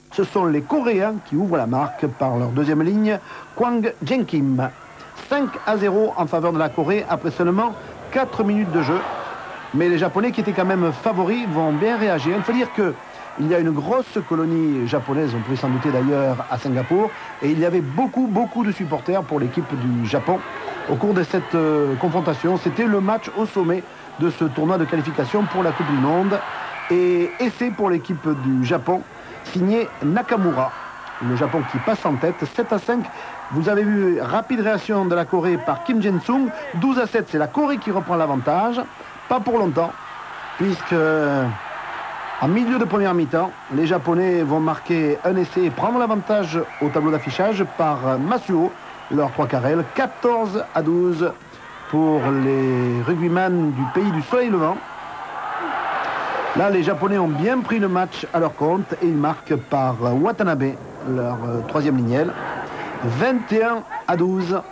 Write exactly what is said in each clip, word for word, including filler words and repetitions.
Ce sont les Coréens qui ouvrent la marque par leur deuxième ligne, Kwang Jae-kim. cinq à zéro en faveur de la Corée après seulement quatre minutes de jeu. Mais les Japonais qui étaient quand même favoris vont bien réagir. Il faut dire qu'il y a une grosse colonie japonaise, on pouvait s'en douter d'ailleurs, à Singapour. Et il y avait beaucoup, beaucoup de supporters pour l'équipe du Japon. Au cours de cette euh, confrontation, c'était le match au sommet de ce tournoi de qualification pour la Coupe du Monde. Et essai pour l'équipe du Japon, signé Nakamura. Le Japon qui passe en tête, sept à cinq. Vous avez vu, rapide réaction de la Corée par Kim Jae-sung. douze à sept, c'est la Corée qui reprend l'avantage. Pas pour longtemps, puisque en milieu de première mi-temps, les Japonais vont marquer un essai et prendre l'avantage au tableau d'affichage par Masuo, leur trois carrels, quatorze à douze pour les rugbyman du pays du soleil levant. Là, les Japonais ont bien pris le match à leur compte et ils marquent par Watanabe, leur euh, troisième lignel, vingt et un à douze.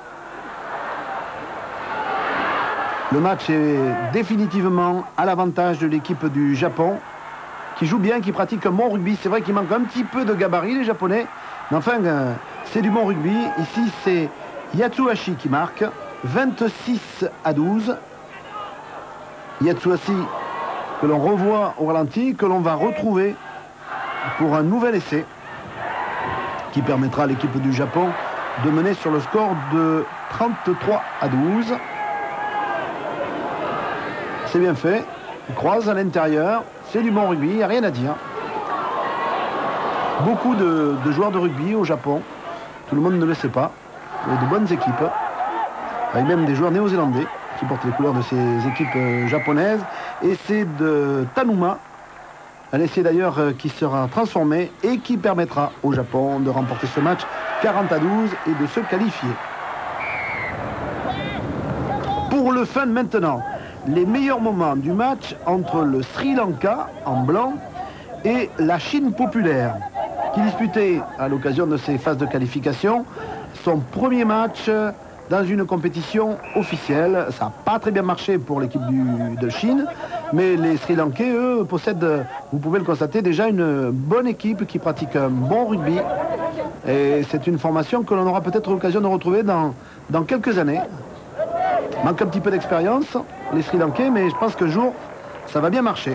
Le match est définitivement à l'avantage de l'équipe du Japon, qui joue bien, qui pratique un bon rugby. C'est vrai qu'il manque un petit peu de gabarit, les Japonais, mais enfin, euh, c'est du bon rugby. Ici, c'est Yatsuhashi qui marque, vingt-six à douze. Yatsuhashi, que l'on revoit au ralenti, que l'on va retrouver pour un nouvel essai, qui permettra à l'équipe du Japon de mener sur le score de trente-trois à douze. C'est bien fait, il croise à l'intérieur, c'est du bon rugby, il n'y a rien à dire. Beaucoup de, de joueurs de rugby au Japon, tout le monde ne le sait pas, il y a de bonnes équipes, avec même des joueurs néo-zélandais qui portent les couleurs de ces équipes japonaises. Et c'est de Tanuma, un essai d'ailleurs qui sera transformé et qui permettra au Japon de remporter ce match quarante à douze et de se qualifier. Pour le fun maintenant, les meilleurs moments du match entre le Sri Lanka en blanc et la Chine populaire qui disputait à l'occasion de ces phases de qualification son premier match dans une compétition officielle. Ça n'a pas très bien marché pour l'équipe de Chine, mais les Sri Lankais, eux, possèdent, vous pouvez le constater, déjà une bonne équipe qui pratique un bon rugby. Et c'est une formation que l'on aura peut-être l'occasion de retrouver dans, dans quelques années. Manque un petit peu d'expérience, les Sri Lankais, mais je pense qu'un jour, ça va bien marcher.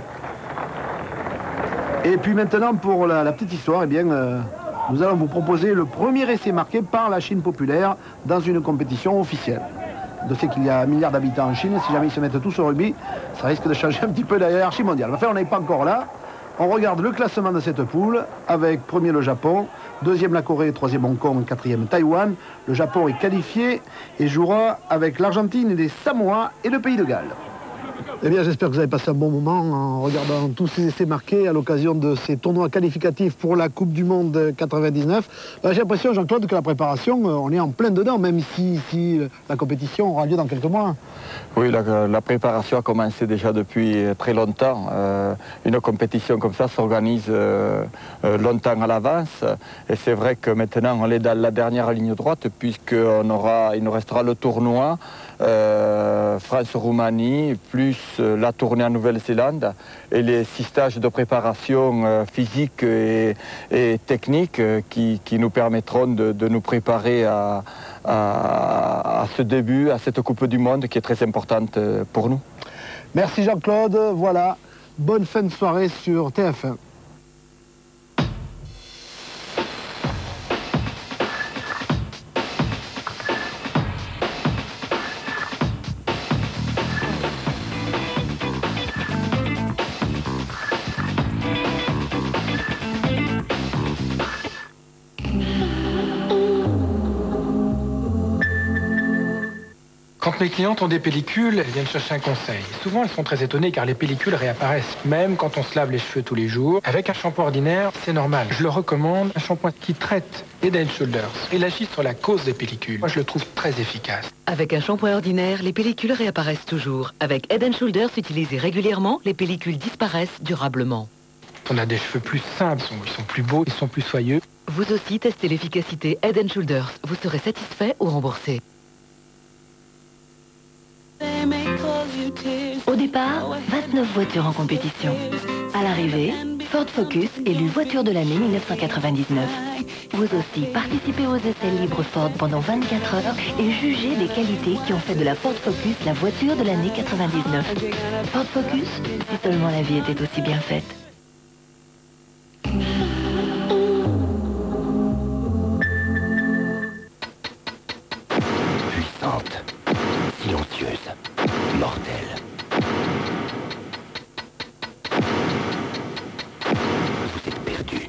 Et puis maintenant, pour la, la petite histoire, eh bien, euh, nous allons vous proposer le premier essai marqué par la Chine populaire dans une compétition officielle. De ce qu'il y a un milliard d'habitants en Chine, si jamais ils se mettent tous au rugby, ça risque de changer un petit peu la hiérarchie mondiale. Enfin, on n'est pas encore là. On regarde le classement de cette poule, avec premier le Japon, deuxième la Corée, troisième Hong Kong, quatrième Taïwan. Le Japon est qualifié et jouera avec l'Argentine, les Samoa et le Pays de Galles. Eh bien, j'espère que vous avez passé un bon moment en regardant tous ces essais marqués à l'occasion de ces tournois qualificatifs pour la Coupe du Monde quatre-vingt-dix-neuf. Ben, j'ai l'impression, Jean-Claude, que la préparation, on est en plein dedans, même si, si la compétition aura lieu dans quelques mois. Oui, la, la préparation a commencé déjà depuis très longtemps. Euh, une compétition comme ça s'organise euh, longtemps à l'avance. Et c'est vrai que maintenant, on est dans la dernière ligne droite, puisqu'on aura, il nous restera le tournoi euh, France-Roumanie, plus la tournée en Nouvelle-Zélande et les six stages de préparation euh, physique et, et technique euh, qui, qui nous permettront de, de nous préparer à, à, à ce début, à cette Coupe du Monde qui est très importante pour nous. Merci Jean-Claude, voilà, bonne fin de soirée sur T F un. Quand mes clientes ont des pellicules, elles viennent chercher un conseil. Souvent, elles sont très étonnées car les pellicules réapparaissent. Même quand on se lave les cheveux tous les jours, avec un shampoing ordinaire, c'est normal. Je leur recommande un shampoing qui traite Head and Shoulders. Il agit sur la cause des pellicules. Moi, je le trouve très efficace. Avec un shampoing ordinaire, les pellicules réapparaissent toujours. Avec Head and Shoulders utilisé régulièrement, les pellicules disparaissent durablement. On a des cheveux plus simples, ils sont plus beaux, ils sont plus soyeux. Vous aussi testez l'efficacité Head and Shoulders. Vous serez satisfait ou remboursé. They may cause you Au départ, vingt-neuf voitures en compétition. À l'arrivée, Ford Focus élu voiture de l'année mille neuf cent quatre-vingt-dix-neuf. Vous aussi, participez aux essais libres Ford pendant vingt-quatre heures et jugez les qualités qui ont fait de la Ford Focus la voiture de l'année quatre-vingt-dix-neuf. Ford Focus, si seulement la vie était aussi bien faite. Puissante, silencieuse, mortelle. Vous êtes perdu.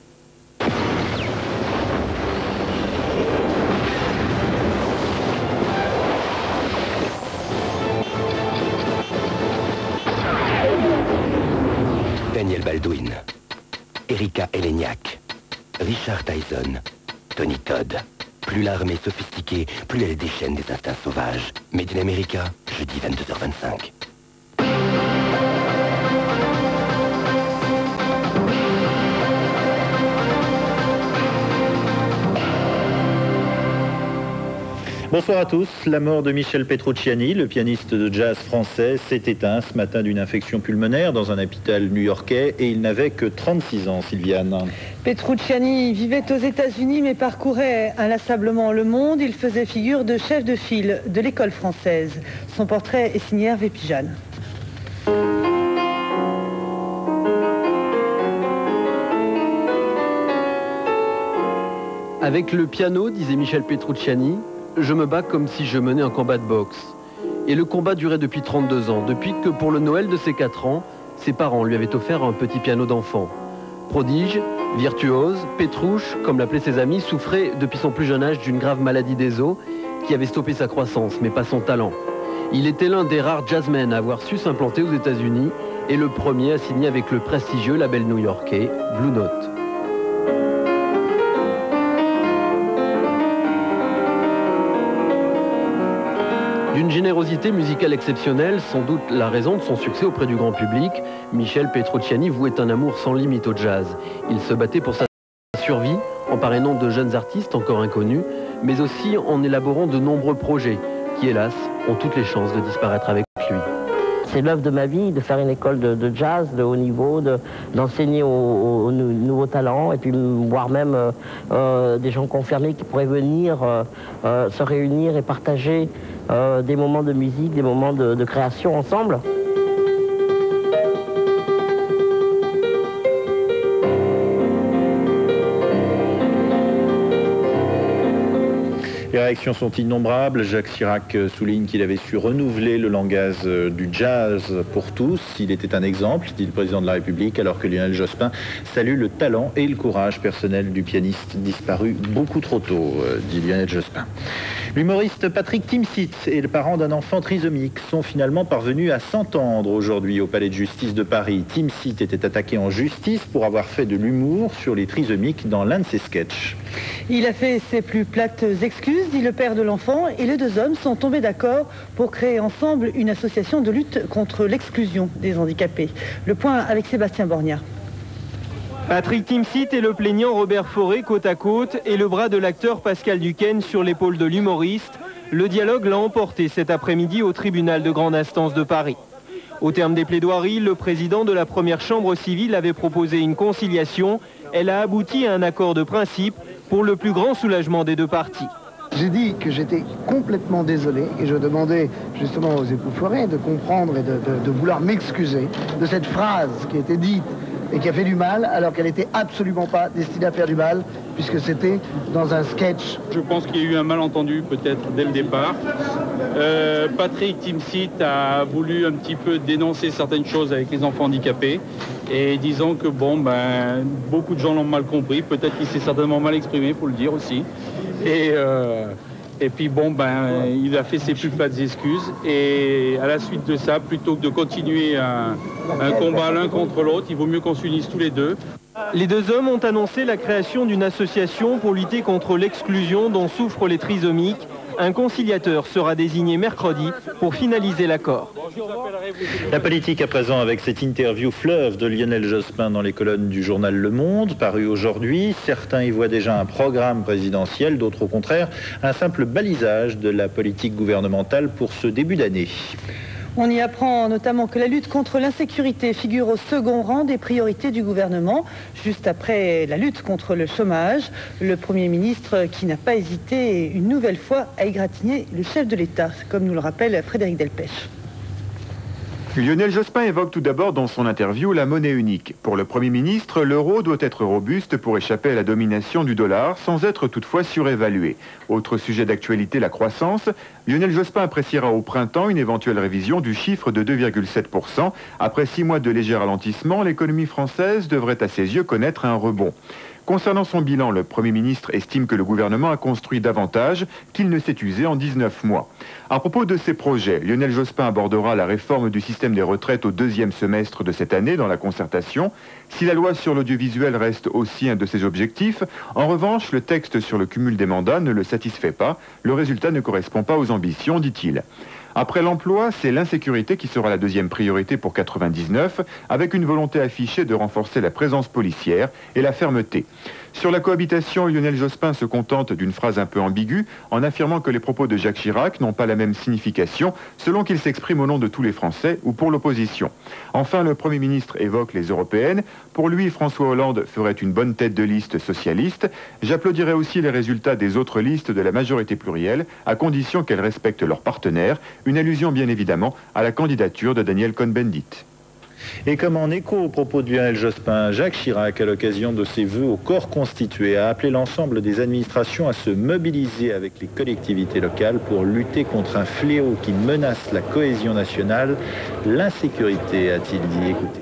Daniel Baldwin, Erika Eleniak, Richard Tyson, Tony Todd. Plus l'arme est sophistiquée, plus elle déchaîne des instincts sauvages. Made in America, jeudi vingt-deux heures vingt-cinq. Bonsoir à tous. La mort de Michel Petrucciani, le pianiste de jazz français, s'est éteint ce matin d'une infection pulmonaire dans un hôpital new-yorkais et il n'avait que trente-six ans, Sylviane. Petrucciani vivait aux États-Unis mais parcourait inlassablement le monde. Il faisait figure de chef de file de l'école française. Son portrait est signé Hervé Pijane. Avec le piano, disait Michel Petrucciani, je me bats comme si je menais un combat de boxe. Et le combat durait depuis trente-deux ans, depuis que pour le Noël de ses quatre ans, ses parents lui avaient offert un petit piano d'enfant. Prodige, virtuose, Petrouche, comme l'appelaient ses amis, souffrait depuis son plus jeune âge d'une grave maladie des os qui avait stoppé sa croissance, mais pas son talent. Il était l'un des rares jazzmen à avoir su s'implanter aux États-Unis et le premier à signer avec le prestigieux label new-yorkais Blue Note. D'une générosité musicale exceptionnelle, sans doute la raison de son succès auprès du grand public, Michel Petrucciani vouait un amour sans limite au jazz. Il se battait pour sa survie, en parrainant de jeunes artistes encore inconnus, mais aussi en élaborant de nombreux projets, qui hélas, ont toutes les chances de disparaître avec lui. C'est l'œuvre de ma vie, de faire une école de, de jazz de haut niveau, d'enseigner aux, aux nouveaux talents, et puis voire même euh, euh, des gens confirmés qui pourraient venir euh, euh, se réunir et partager euh, des moments de musique, des moments de, de création ensemble. Les réactions sont innombrables. Jacques Chirac souligne qu'il avait su renouveler le langage du jazz pour tous. Il était un exemple, dit le président de la République, alors que Lionel Jospin salue le talent et le courage personnel du pianiste disparu beaucoup trop tôt, dit Lionel Jospin. L'humoriste Patrick Timsit et le parent d'un enfant trisomique sont finalement parvenus à s'entendre aujourd'hui au Palais de Justice de Paris. Timsit était attaqué en justice pour avoir fait de l'humour sur les trisomiques dans l'un de ses sketchs. Il a fait ses plus plates excuses, dit le père de l'enfant, et les deux hommes sont tombés d'accord pour créer ensemble une association de lutte contre l'exclusion des handicapés. Le point avec Sébastien Borgnat. Patrick Timsit et le plaignant Robert Fauré côte à côte et le bras de l'acteur Pascal Duquesne sur l'épaule de l'humoriste. Le dialogue l'a emporté cet après-midi au tribunal de grande instance de Paris. Au terme des plaidoiries, le président de la première chambre civile avait proposé une conciliation. Elle a abouti à un accord de principe pour le plus grand soulagement des deux parties. J'ai dit que j'étais complètement désolé et je demandais justement aux époux Fauré de comprendre et de, de, de vouloir m'excuser de cette phrase qui a été dite et qui a fait du mal alors qu'elle n'était absolument pas destinée à faire du mal puisque c'était dans un sketch. Je pense qu'il y a eu un malentendu peut-être dès le départ. Euh, Patrick Timsit a voulu un petit peu dénoncer certaines choses avec les enfants handicapés et disant que bon ben beaucoup de gens l'ont mal compris, peut-être qu'il s'est certainement mal exprimé, faut le dire aussi. Et, euh, et puis bon ben il a fait ses plus plates excuses et à la suite de ça, plutôt que de continuer un, un combat l'un contre l'autre, il vaut mieux qu'on s'unisse tous les deux. Les deux hommes ont annoncé la création d'une association pour lutter contre l'exclusion dont souffrent les trisomiques. Un conciliateur sera désigné mercredi pour finaliser l'accord. La politique à présent avec cette interview fleuve de Lionel Jospin dans les colonnes du journal Le Monde, paru aujourd'hui. Certains y voient déjà un programme présidentiel, d'autres au contraire un simple balisage de la politique gouvernementale pour ce début d'année. On y apprend notamment que la lutte contre l'insécurité figure au second rang des priorités du gouvernement, juste après la lutte contre le chômage. Le Premier ministre qui n'a pas hésité une nouvelle fois à égratigner le chef de l'État, comme nous le rappelle Frédéric Delpech. Lionel Jospin évoque tout d'abord dans son interview la monnaie unique. Pour le Premier ministre, l'euro doit être robuste pour échapper à la domination du dollar sans être toutefois surévalué. Autre sujet d'actualité, la croissance. Lionel Jospin appréciera au printemps une éventuelle révision du chiffre de deux virgule sept pour cent. Après six mois de léger ralentissement, l'économie française devrait à ses yeux connaître un rebond. Concernant son bilan, le Premier ministre estime que le gouvernement a construit davantage qu'il ne s'est usé en dix-neuf mois. À propos de ses projets, Lionel Jospin abordera la réforme du système des retraites au deuxième semestre de cette année dans la concertation. Si la loi sur l'audiovisuel reste aussi un de ses objectifs, en revanche, le texte sur le cumul des mandats ne le satisfait pas. Le résultat ne correspond pas aux ambitions, dit-il. Après l'emploi, c'est l'insécurité qui sera la deuxième priorité pour quatre-vingt-dix-neuf, avec une volonté affichée de renforcer la présence policière et la fermeté. Sur la cohabitation, Lionel Jospin se contente d'une phrase un peu ambiguë en affirmant que les propos de Jacques Chirac n'ont pas la même signification selon qu'il s'exprime au nom de tous les Français ou pour l'opposition. Enfin, le Premier ministre évoque les européennes. Pour lui, François Hollande ferait une bonne tête de liste socialiste. J'applaudirais aussi les résultats des autres listes de la majorité plurielle, à condition qu'elles respectent leurs partenaires. Une allusion bien évidemment à la candidature de Daniel Cohn-Bendit. Et comme en écho aux propos de Lionel Jospin, Jacques Chirac, à l'occasion de ses vœux au corps constitué, a appelé l'ensemble des administrations à se mobiliser avec les collectivités locales pour lutter contre un fléau qui menace la cohésion nationale, l'insécurité, a-t-il dit. Écoutez.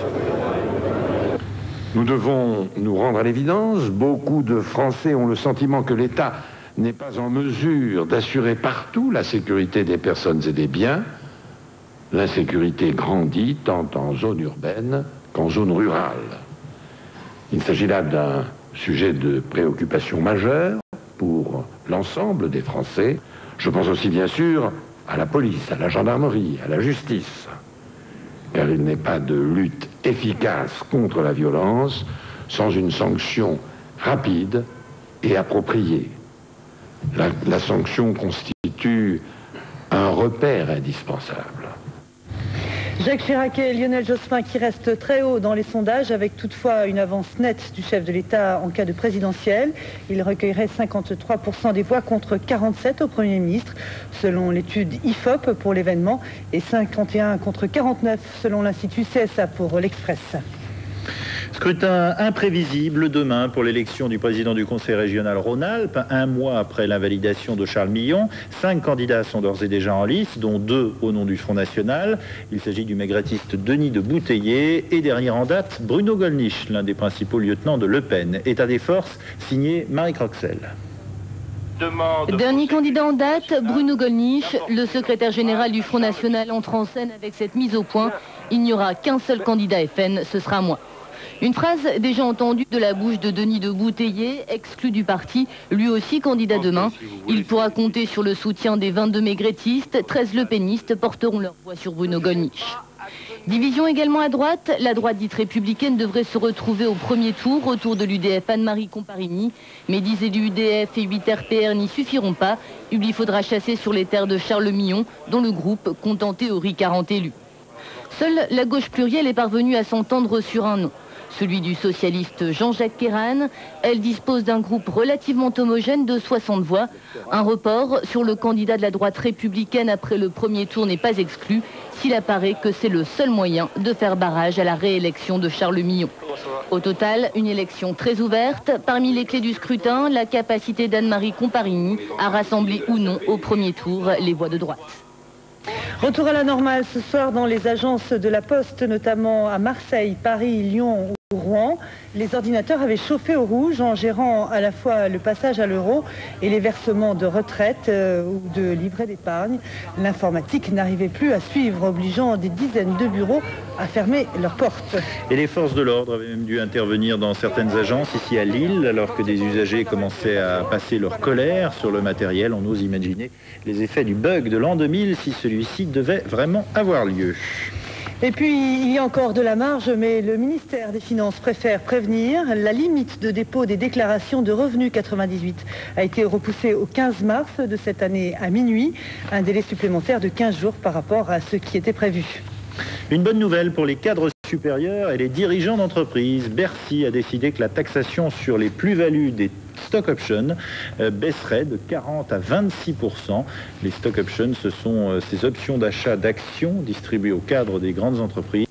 Nous devons nous rendre à l'évidence. Beaucoup de Français ont le sentiment que l'État n'est pas en mesure d'assurer partout la sécurité des personnes et des biens. L'insécurité grandit tant en zone urbaine qu'en zone rurale. Il s'agit là d'un sujet de préoccupation majeure pour l'ensemble des Français. Je pense aussi bien sûr à la police, à la gendarmerie, à la justice, car il n'est pas de lutte efficace contre la violence sans une sanction rapide et appropriée. La, la sanction constitue un repère indispensable. Jacques Chirac et Lionel Jospin qui restent très haut dans les sondages, avec toutefois une avance nette du chef de l'État en cas de présidentielle. Il recueillerait cinquante-trois pour cent des voix contre quarante-sept au Premier ministre, selon l'étude I F O P pour l'événement, et cinquante et un contre quarante-neuf selon l'Institut C S A pour l'Express. Scrutin imprévisible demain pour l'élection du président du Conseil régional Rhône-Alpes. Un mois après l'invalidation de Charles Millon, cinq candidats sont d'ores et déjà en lice, dont deux au nom du Front National. Il s'agit du maigretiste Denis de Bouteiller et dernier en date, Bruno Gollnisch, l'un des principaux lieutenants de Le Pen. État des forces, signé Marie Croxel. Dernier candidat en date, Bruno Gollnisch, le secrétaire général du Front National, entre en scène avec cette mise au point. Il n'y aura qu'un seul candidat F N, ce sera moi. Une phrase déjà entendue de la bouche de Denis de Bouteiller, exclu du parti, lui aussi candidat demain. Il pourra compter sur le soutien des vingt-deux maigrettistes, treize lepénistes porteront leur voix sur Bruno Gollnisch. Division également à droite, la droite dite républicaine devrait se retrouver au premier tour autour de l'U D F Anne-Marie Comparini. Mais dix élus U D F et huit R P R n'y suffiront pas. Il lui faudra chasser sur les terres de Charles Millon, dont le groupe compte en théorie quarante élus. Seule la gauche plurielle est parvenue à s'entendre sur un nom. Celui du socialiste Jean-Jacques Kéran. Elle dispose d'un groupe relativement homogène de soixante voix. Un report sur le candidat de la droite républicaine après le premier tour n'est pas exclu, s'il apparaît que c'est le seul moyen de faire barrage à la réélection de Charles Millon. Au total, une élection très ouverte. Parmi les clés du scrutin, la capacité d'Anne-Marie Comparini à rassembler ou non au premier tour les voix de droite. Retour à la normale ce soir dans les agences de la Poste, notamment à Marseille, Paris, Lyon ou Rouen. Les ordinateurs avaient chauffé au rouge en gérant à la fois le passage à l'euro et les versements de retraite euh, ou de livrets d'épargne. L'informatique n'arrivait plus à suivre, obligeant des dizaines de bureaux à fermer leurs portes. Et les forces de l'ordre avaient même dû intervenir dans certaines agences ici à Lille, alors que des usagers commençaient à passer leur colère sur le matériel. On ose imaginer les effets du bug de l'an deux mille si celui-ci devait vraiment avoir lieu. Et puis, il y a encore de la marge, mais le ministère des Finances préfère prévenir. La limite de dépôt des déclarations de revenus quatre-vingt-dix-huit a été repoussée au quinze mars de cette année à minuit, un délai supplémentaire de quinze jours par rapport à ce qui était prévu. Une bonne nouvelle pour les cadres supérieurs et les dirigeants d'entreprise. Bercy a décidé que la taxation sur les plus-values des stock options euh, baisserait de quarante à vingt-six pour cent. Les stock options, ce sont euh, ces options d'achat d'actions distribuées aux cadres des grandes entreprises.